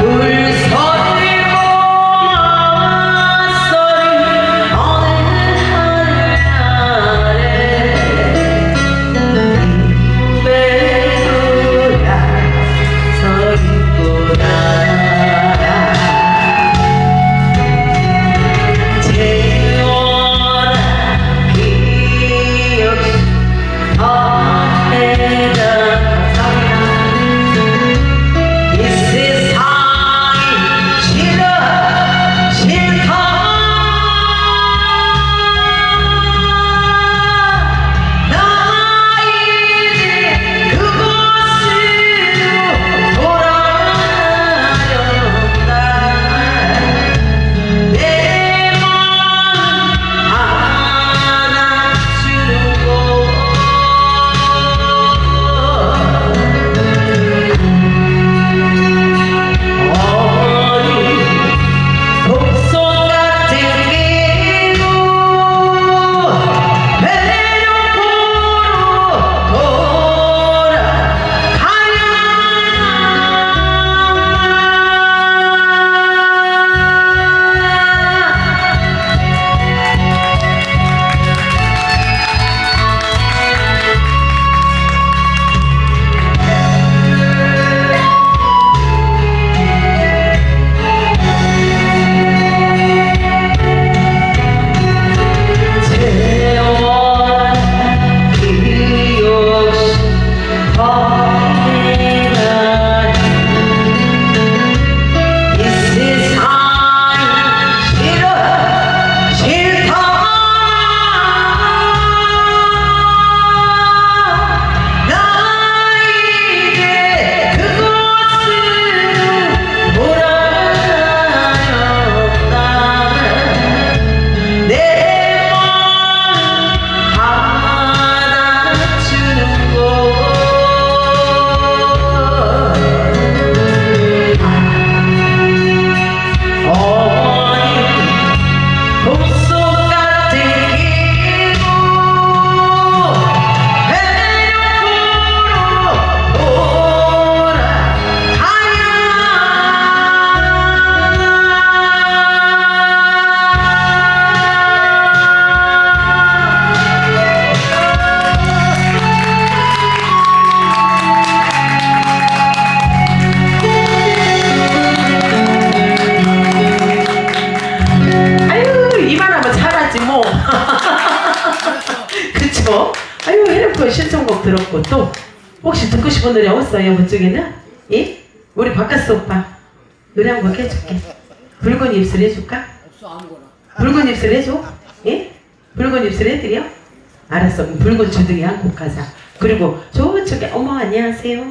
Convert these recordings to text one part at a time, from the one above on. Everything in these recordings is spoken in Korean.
그쵸? 아유, 해놓고 신청곡 들었고, 또, 혹시 듣고 싶은 노래 없어요, 그쪽에는? 예? 우리 바카스 오빠, 노래 한 곡 해줄게. 붉은 입술 해줄까? 없어, 아무거나. 붉은 입술 해줘? 예? 붉은 입술 해드려? 알았어. 붉은 주둥이 한 곡 가자. 그리고 저쪽에, 어머, 안녕하세요.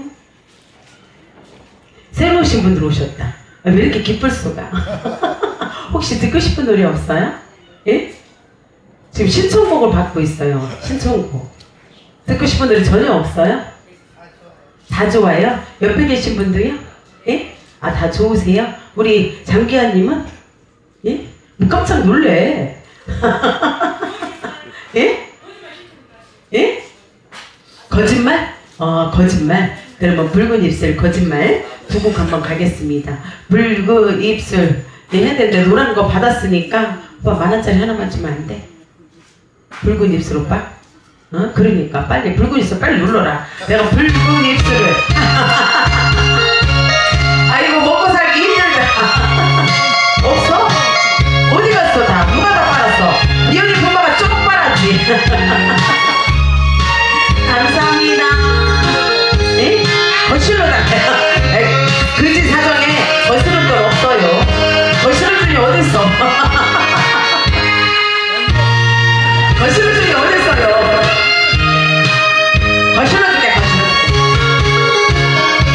새로 오신 분들 오셨다. 왜 이렇게 기쁠 수가? 혹시 듣고 싶은 노래 없어요? 예? 지금 신청곡을 받고 있어요. 신청곡. 듣고 싶은 노래 전혀 없어요? 다 좋아요? 옆에 계신 분도요? 예? 아, 다 좋으세요? 우리 장기하님은? 예? 깜짝 놀래. 예? 예? 거짓말? 거짓말. 그러면 붉은 입술 거짓말 두 곡 한번 가겠습니다. 붉은 입술. 네, 해야 되는데 노란 거 받았으니까 오빠 10,000원짜리 하나만 주면 안 돼? 붉은 입술 오빠? 그러니까 빨리 붉은 입술 빨리 눌러라. 내가 붉은 입술을 아이고 먹고 살기 힘들다. 없어? 어디 갔어 다? 누가 다 빨았어? 니 언니 금방가 조금 빨았지. 감사합니다. 에? 거실로 나가요. 그지 사정에 거실은 건 없어요. 거실은 중에 어딨어? 거실은 중에 어딨어요? 거실은 중에 거실은.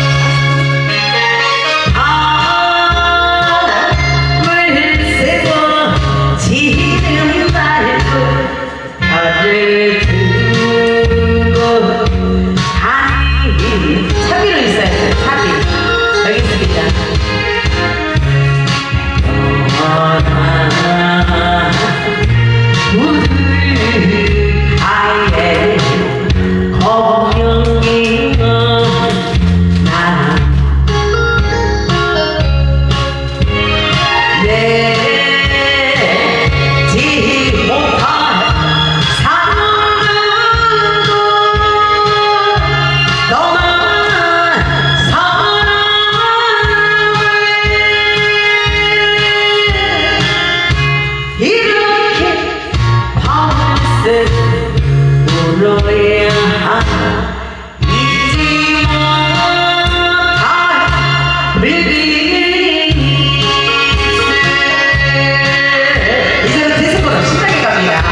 이제는 디스코로 신나게 갑니다.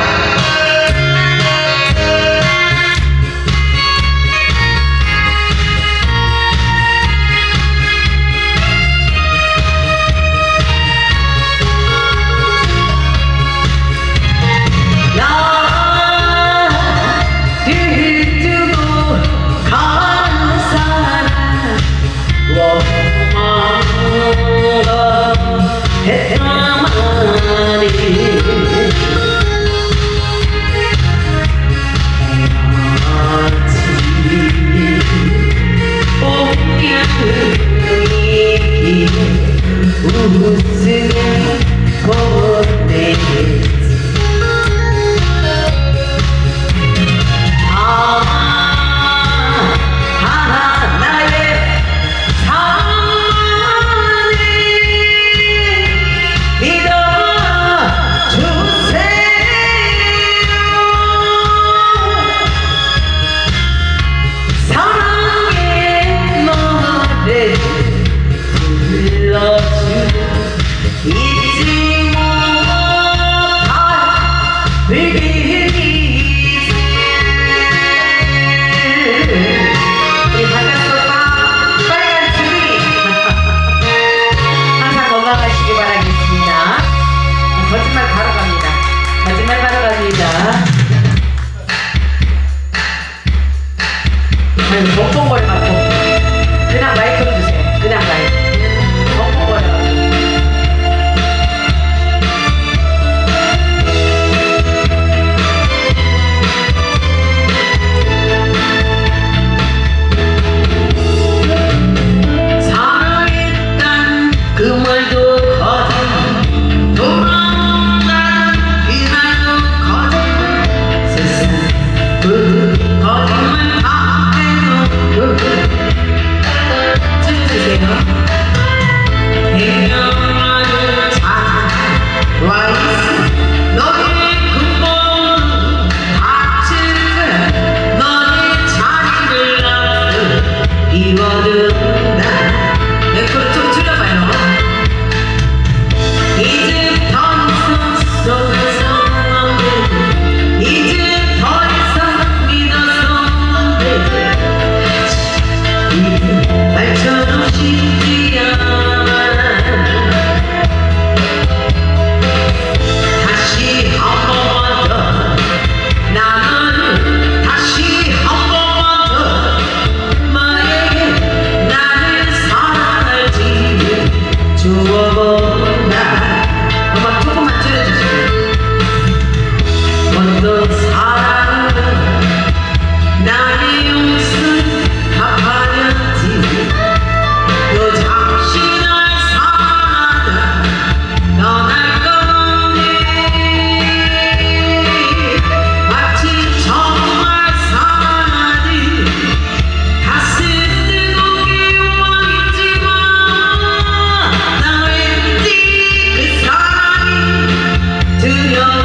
벙벙거려 갖고 그냥 마이크로 주세요. 그냥 마이크. 벙벙거려 갖고. 사랑했단 그 말도 거짓말, 돌아온다는 그 말도 거짓말, 세상 그 거짓말 찢으세요. 백년만을 잘 와있어. 너의 근본은 다칠 거야. 너의 자리를 놔두 이워둔다. 네, 그걸 좀 줄여봐요. 이제 더 이상 속에서 안 되고, 이제 더 이상 믿어서 안 되고, 말처럼 쉽지 않아. 다시 한 번만 더 나는 다시 한 번만 더 너에게 나를 사랑할지 주어본다. 음악 조금만 줄여주세요. 어떤 사랑은 나의 용서 갚아야지. 너 잠시 날 사랑하다 떠날 건데, 마치 정말 사랑하듯 가슴 뜨겁게 원했지만, 나 왠지 그 사랑이 두려워.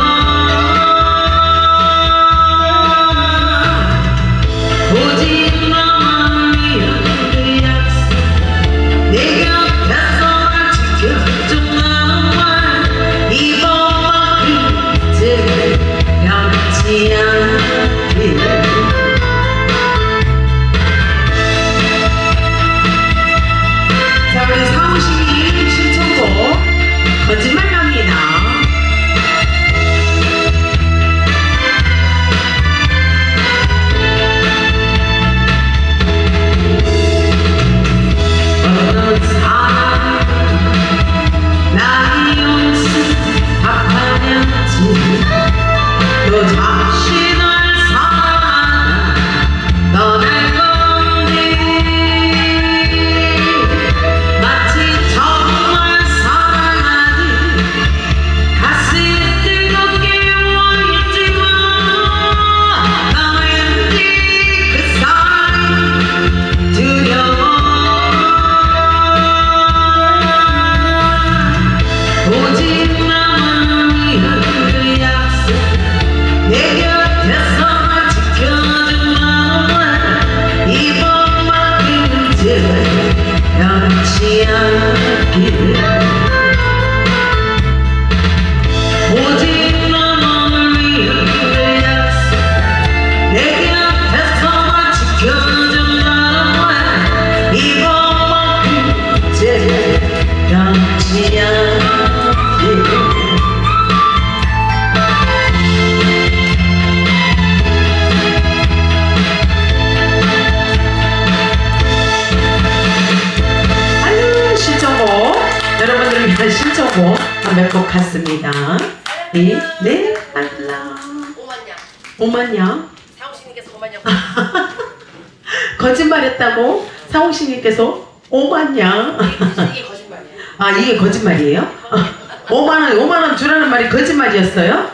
오직 너만 위한 그 약속, 내 곁에서 날 지켜준다는 말, 이번만큼 제발 변치 않길. 자, 우리 사무실이 신청곡 거짓말 갑니다. 어떤 사람 나의 용서 갚아야지. 너 잠시 날 사랑하다 떠날 건데, 마치 정말 사랑하듯 길 오직 너만을 위한 약속 내 곁에서만 지켜준다는 이번만큼 제일 변치 않게 여러분들을 위한 신청곡 몇 곡 갔습니다. 네, 네, 알라. 오만냥. 사홍씨님께서 오만냥. 거짓말했다고 사홍씨님께서 오만냥. 이게 거짓말이에요. 아, 이게 거짓말이에요? 5만원 주라는 말이 거짓말이었어요?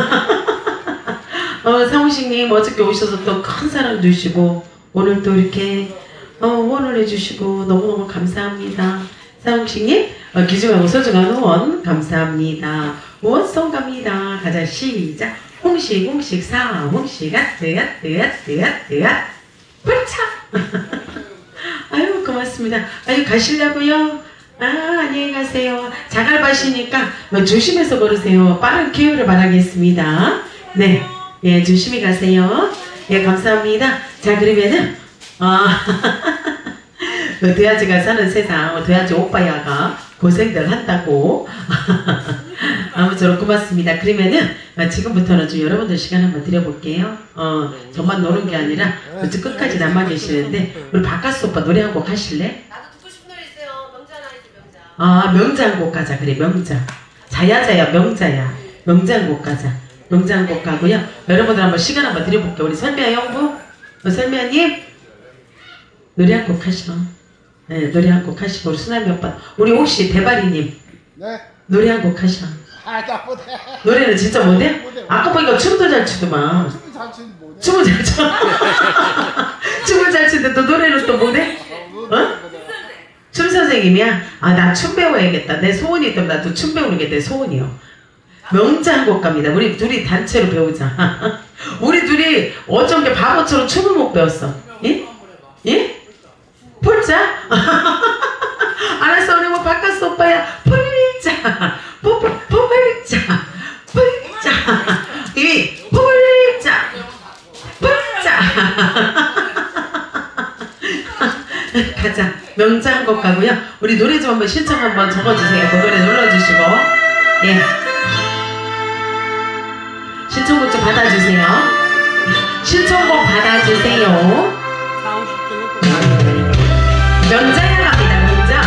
사홍씨님 어저께 오셔서 또 큰 사랑 주시고 오늘 또 이렇게 후원을 해주시고 너무너무 감사합니다. 사홍씨님 귀중하고 소중한 후원 감사합니다. 후원송 갑니다. 가자 시작. 홍식 홍식 사 홍식 아뜨 아뜨 아뜨 아뜨 아 불차. 아유 고맙습니다. 아유 가시려고요? 아 안녕히 가세요. 자갈밭이니까 조심해서 걸으세요. 빠른 쾌유를 바라겠습니다. 네, 예 조심히 가세요. 예 감사합니다. 자 그러면은 도야지가 사는 세상 도야지 오빠야가 고생들 한다고 아무쪼록 고맙습니다. 그러면은 지금부터는 좀 여러분들 시간 한번 드려볼게요. 저만 노는 게 아니라 어째 끝까지 남아 계시는데 우리 바카스 오빠 노래 한 곡 하실래? 나도 듣고 싶은 노래 있어요. 명자 하나 해줘 명자. 아 명자 한 곡 가자. 그래 명자. 자야자야 명자야. 명자 한 곡 가자. 명자 한 곡 가고요. 여러분들 한번 시간 한번 드려볼게요. 우리 설미아 형부 설미아님 노래 한 곡 하셔. 네, 노래 한 곡 하시고 우리 수남이 오빠 우리 혹시 대바리님 네? 노래 한 곡 하셔. 나 못해. 노래는 진짜 못해? 아까 보니까 춤도 잘 추더만. 춤을 잘 추는 뭐냐? 춤을 잘 춰. 춤을 잘 추는데 또 노래는 또 못해? 춤 선생님이야? 아 나 춤 배워야겠다. 내 소원이 있다면 나도 춤 배우는 게 내 소원이요. 명자 한 곡 갑니다. 우리 둘이 단체로 배우자. 우리 둘이 어쩐 게 바보처럼 춤을 못 배웠어. 예? 예? 풀자? 알았어 우리 뭐 바카스 오빠야 풀자 풀자 풀자 이 풀자 풀자 가자 명자 한 곡 가고요. 우리 노래 좀 한번 신청 한번 적어주세요. 그 노래 눌러주시고 예 신청곡 좀 받아주세요. 신청곡 받아주세요. 명자야 갑니다. 명자.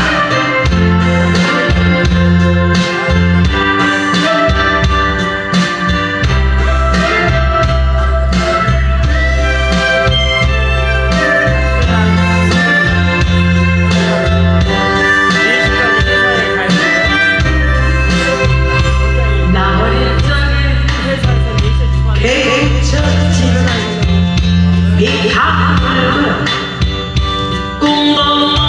나 어릴 적에 개척진 비타불 꿈도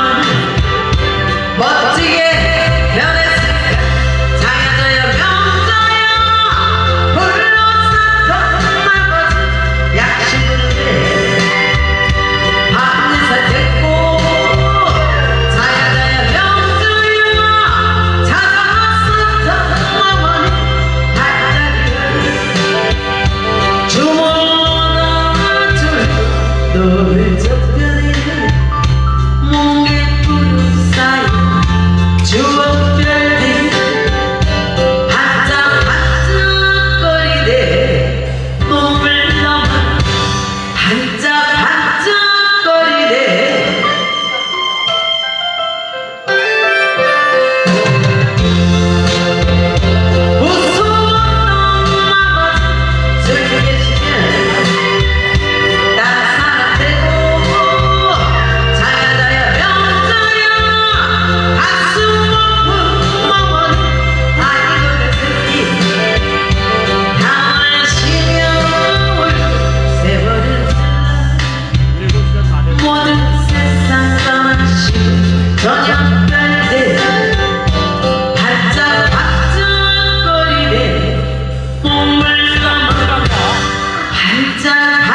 멋지게 변했을까 자야자야 명자 짠